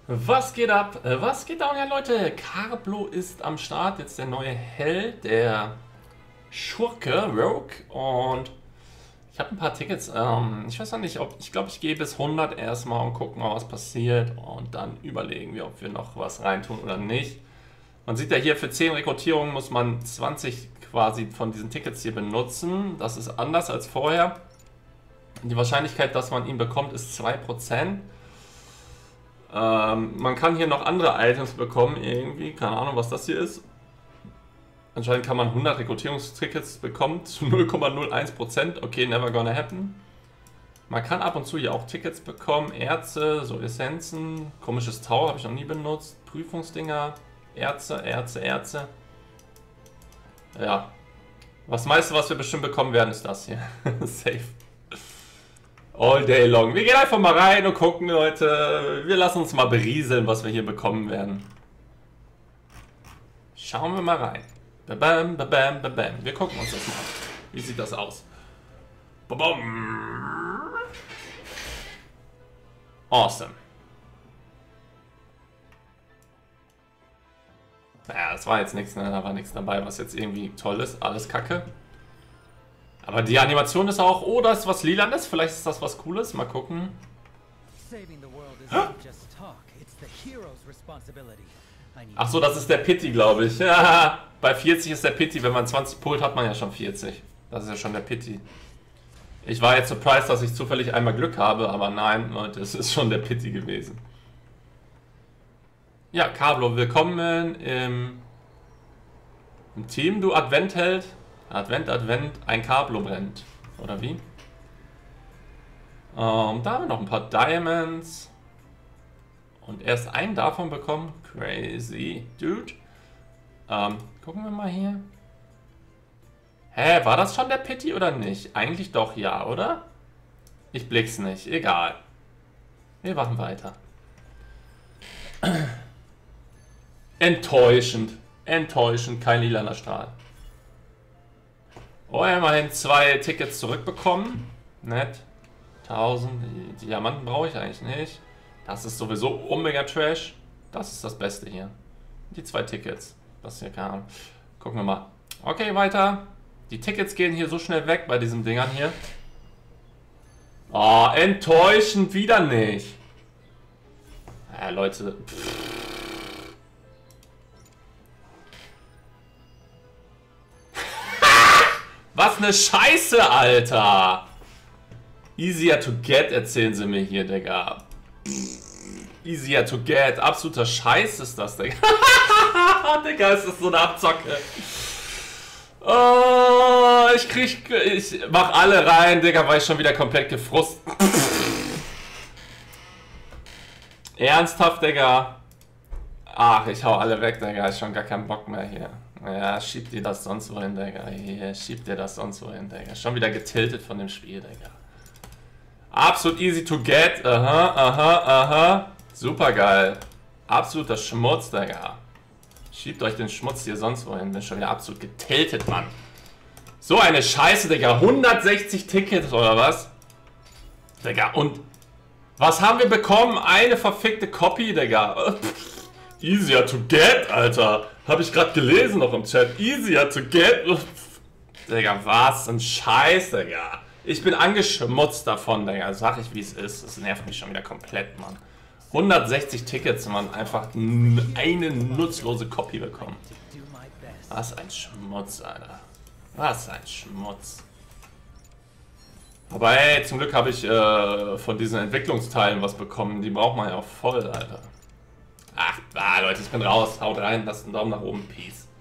Was geht ab? Was geht down, ja Leute? Carblo ist am Start, jetzt der neue Held, der Schurke, Rogue. Und ich habe ein paar Tickets. Ich weiß noch nicht, ich glaube, ich gehe bis 100 erstmal und gucken mal, was passiert. Und dann überlegen wir, ob wir noch was reintun oder nicht. Man sieht ja hier, für 10 Rekrutierungen muss man 20 quasi von diesen Tickets hier benutzen. Das ist anders als vorher. Die Wahrscheinlichkeit, dass man ihn bekommt, ist 2%. Man kann hier noch andere Items bekommen, irgendwie. Keine Ahnung, was das hier ist. Anscheinend kann man 100 Rekrutierungstickets bekommen zu 0,01%. Okay, never gonna happen. Man kann ab und zu hier auch Tickets bekommen. Erze, so Essenzen. Komisches Tau habe ich noch nie benutzt. Prüfungsdinger. Erze. Ja. Das meiste, was wir bestimmt bekommen werden, ist das hier. Safe. All day long. Wir gehen einfach mal rein und gucken, Leute. Wir lassen uns mal berieseln, was wir hier bekommen werden. Schauen wir mal rein. Babam, babam, babam. Wir gucken uns das mal an. Wie sieht das aus? Babam. Awesome. Naja, das war jetzt nichts, ne? Da war nichts dabei, was jetzt irgendwie toll ist. Alles Kacke. Aber die Animation ist auch, oh, da ist was Lilanes, vielleicht ist das was Cooles, mal gucken. Ach so, das ist der Pity, glaube ich. Ja, bei 40 ist der Pity, wenn man 20 pullt, hat man ja schon 40. Das ist ja schon der Pity. Ich war jetzt surprised, dass ich zufällig einmal Glück habe, aber nein, Leute, es ist schon der Pity gewesen. Ja, Carblo, willkommen im Team, du Adventheld. Advent, ein Carblo brennt. Oder wie? Da haben wir noch ein paar Diamonds. Und erst einen davon bekommen. Crazy, dude. Gucken wir mal hier. Hä, war das schon der Pity oder nicht? Eigentlich doch ja, oder? Ich blick's nicht, egal. Wir machen weiter. Enttäuschend. Enttäuschend, kein lilaner Strahl. Oh, immerhin 2 Tickets zurückbekommen. Nett. 1000. Die Diamanten brauche ich eigentlich nicht. Das ist sowieso mega Trash. Das ist das Beste hier. Die 2 Tickets. Das hier keine Ahnung. Gucken wir mal. Okay, weiter. Die Tickets gehen hier so schnell weg bei diesen Dingern hier. Oh, enttäuschend wieder nicht. Ja, Leute. Was eine Scheiße, Alter! Easier to get, erzählen sie mir hier, Digga. Easier to get. Absoluter Scheiß ist das, Digga. Digga, ist das so eine Abzocke. Oh, ich mach alle rein, Digga, weil ich schon wieder komplett gefrustet. Ernsthaft, Digga. Ach, ich hau alle weg, Digga. Ist schon gar kein Bock mehr hier. Ja, schieb dir das sonst wohin, Digga. Hier, schieb dir das sonst wohin, Digga. Schon wieder getiltet von dem Spiel, Digga. Absolut easy to get. Aha. Super geil. Absoluter Schmutz, Digga. Schiebt euch den Schmutz hier sonst wohin. Bin schon wieder absolut getiltet, Mann. So eine Scheiße, Digga. 160 Tickets oder was? Digga, und was haben wir bekommen? Eine verfickte Copy, Digga. Easier to get, Alter. Habe ich gerade gelesen noch im Chat. Easier to get. Digga, was ein Scheiß, Digga. Ich bin angeschmutzt davon, Digga. Sag ich, wie es ist. Das nervt mich schon wieder komplett, Mann. 160 Tickets, man. Einfach eine nutzlose Copy bekommen. Was ein Schmutz, Alter. Was ein Schmutz. Aber ey, zum Glück habe ich von diesen Entwicklungsteilen was bekommen. Die braucht man ja auch voll, Alter. Ach, Leute, ich bin raus. Haut rein, lasst einen Daumen nach oben. Peace.